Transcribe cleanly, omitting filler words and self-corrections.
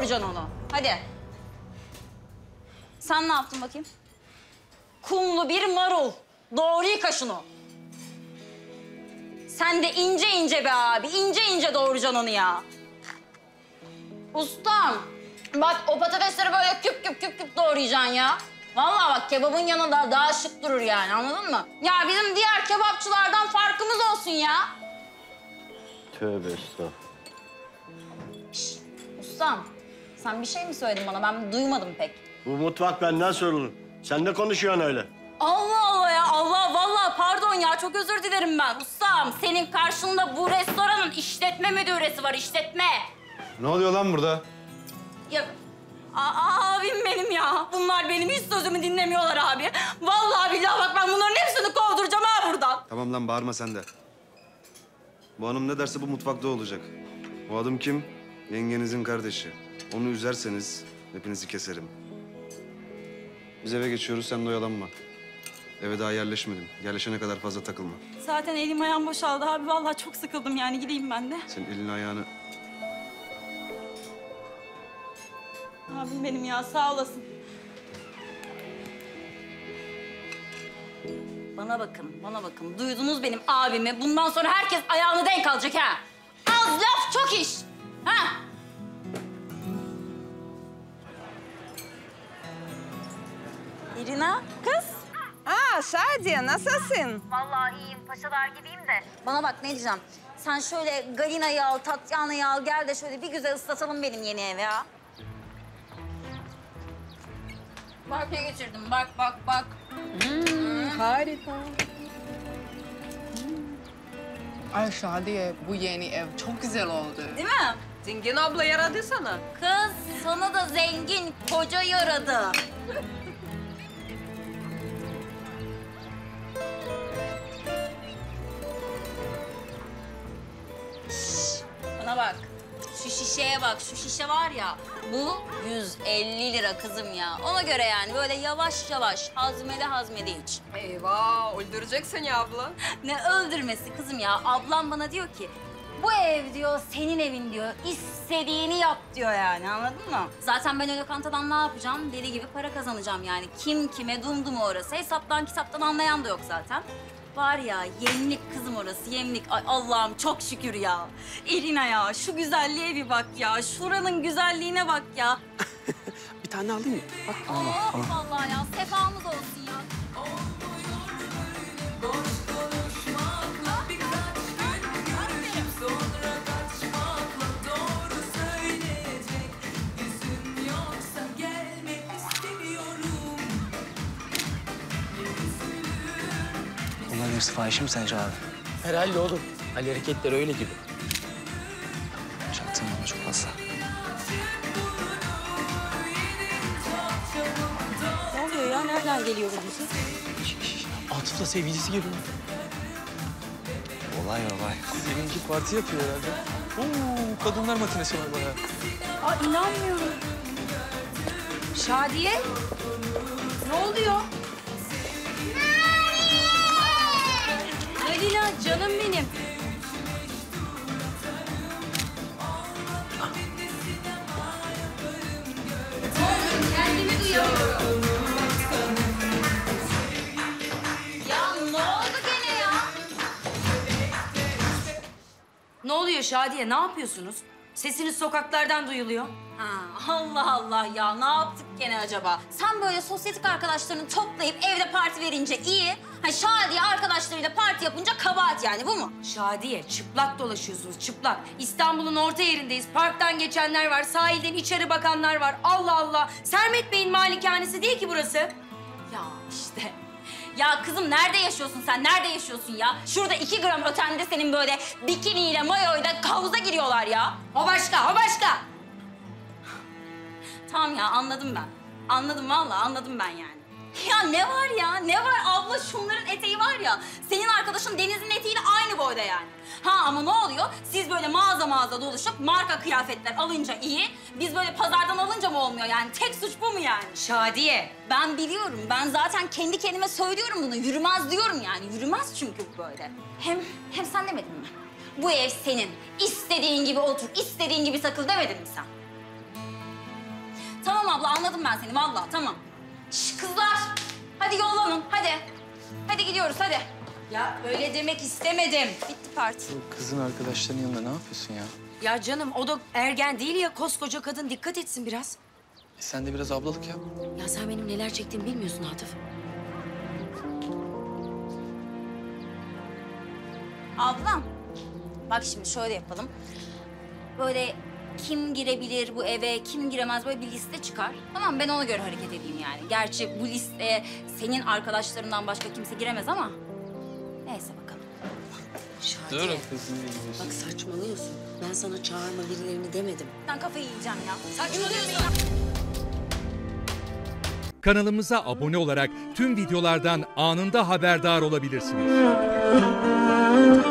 doğuracaksın onu. Hadi. Sen ne yaptın bakayım? Kumlu bir marul. Doğru yıka şunu. Sen de ince ince be abi. İnce ince doğuracaksın onu ya. Ustam. Bak o patatesleri böyle küp küp küp küp doğrayacaksın ya. Vallahi bak kebabın yanında daha şık durur yani, anladın mı? Ya bizim diğer kebapçılardan farkımız olsun ya. Tövbe estağfurullah. Şişt, ustam, sen bir şey mi söyledin bana? Ben duymadım pek. Bu mutfak benden sorulur. Sen de konuşuyorsun öyle. Allah Allah ya, Allah vallahi pardon ya, çok özür dilerim ben. Ustam, senin karşında bu restoranın işletme müdüresi var, işletme. Ne oluyor lan burada? Ya abim benim ya. Bunlar benim hiç sözümü dinlemiyorlar abi. Vallahi billahi bak ben bunların hepsini kovduracağım ha buradan. Tamam lan bağırma sen de. Bu hanım ne derse bu mutfakta olacak. Bu adam kim? Yengenizin kardeşi. Onu üzerseniz hepinizi keserim. Biz eve geçiyoruz, sen de oyalanma. Eve daha yerleşmedim. Yerleşene kadar fazla takılma. Zaten elim ayağım boşaldı abi. Vallahi çok sıkıldım yani. Gideyim ben de. Senin elini ayağını... Abim benim ya, sağ olasın. Bana bakın, bana bakın. Duydunuz benim abimi. Bundan sonra herkes ayağını denk alacak ha. Az laf çok iş. Ha? İrina, kız. Aa Şadiye, nasılsın? Vallahi iyiyim, paşalar gibiyim de. Bana bak ne diyeceğim. Sen şöyle Galina'yı al, Tatyana'yı al. Gel de şöyle bir güzel ıslatalım benim yeni evi ha. Bak ne geçirdim. Bak, bak, bak. Harika. Ay Şadiye, bu yeni ev çok güzel oldu. Değil mi? Zengin abla yaradı sana. Kız, sana da zengin koca yaradı. Şş, bana bak. Şu şişeye bak, şu şişe var ya, bu 150 lira kızım ya. Ona göre yani böyle yavaş yavaş, hazmede hazmede iç. Eyvah, öldüreceksin ya abla. Ne öldürmesi kızım ya. Ablam bana diyor ki, bu ev diyor, senin evin diyor. İstediğini yap diyor yani, anladın mı? Zaten ben o lokantadan ne yapacağım? Deli gibi para kazanacağım yani. Kim kime dumdumu orası. Hesaptan kitaptan anlayan da yok zaten. Var ya, yemlik kızım orası, yemlik. Ay Allah'ım çok şükür ya. Irina ya, şu güzelliğe bir bak ya. Şuranın güzelliğine bak ya. Bir tane alayım mı? Bak. Oh vallahi ya, sefamız olsun ya. Bunların hepsi fahişe mi sence abi? Herhalde oğlum. Ali hareketleri öyle gibi. Çaktım ama çok fazla. Ne oluyor ya? Nereden geliyor bu müzik? Atıf'la sevgilisi geliyor. Olay olay. Seninki parti yapıyor herhalde. Oo, kadınlar matinesi var bayağı. Aa, inanmıyorum. Şadiye, ne oluyor? Galina, canım benim. Kendimi duyamıyorum. Ya ne oldu gene ya? Ne oluyor Şadiye? Ne yapıyorsunuz? Sesiniz sokaklardan duyuluyor. Ha, Allah Allah ya, ne yaptık gene acaba? Sen böyle sosyetik arkadaşlarını toplayıp evde parti verince iyi. Ha, Şadiye arkadaşlarıyla parti yapınca kabahat yani, bu mu? Şadiye, çıplak dolaşıyorsunuz, çıplak. İstanbul'un orta yerindeyiz. Parktan geçenler var, sahilden içeri bakanlar var. Allah Allah! Sermet Bey'in malikanesi değil ki burası. Ya işte. Ya kızım nerede yaşıyorsun sen? Nerede yaşıyorsun ya? Şurada 2 gram ötende senin böyle bikiniyle, mayoyla havuza giriyorlar ya. O başka, o başka! Tamam ya, anladım ben. Anladım vallahi, anladım ben yani. Ya ne var ya? Ne var? Abla şunların eteği var ya. Senin arkadaşın Deniz'in eteğiyle aynı boyda yani. Ha ama ne oluyor? Siz böyle mağaza mağaza dolaşıp marka kıyafetler alınca iyi. Biz böyle pazardan alınca mı olmuyor yani? Tek suç bu mu yani? Şadiye! Ben biliyorum. Ben zaten kendi kendime söylüyorum bunu. Yürümez diyorum yani. Yürümez çünkü bu böyle. Hem sen demedin mi? Bu ev senin. İstediğin gibi otur, istediğin gibi takıl demedin mi sen? Tamam abla anladım ben seni vallahi tamam. Şş, kızlar hadi yollanın hadi. Hadi gidiyoruz hadi. Ya öyle demek istemedim. Bitti parti. Kızın arkadaşlarının yanında ne yapıyorsun ya? Ya canım o da ergen değil ya, koskoca kadın, dikkat etsin biraz. Sen de biraz ablalık yap. Ya sen benim neler çektiğimi bilmiyorsun Atıf. Ablam bak şimdi şöyle yapalım. Böyle kim girebilir bu eve, kim giremez böyle bir liste çıkar. Tamam ben ona göre hareket edeyim yani. Gerçi bu listeye senin arkadaşlarından başka kimse giremez ama neyse bakalım. Şadiye, kızın gidiyorsun. bak saçmalıyorsun. Ben sana çağırma birilerini demedim. Ben kafayı yiyeceğim ya. Saçmalıyorsun. Kanalımıza abone olarak tüm videolardan anında haberdar olabilirsiniz.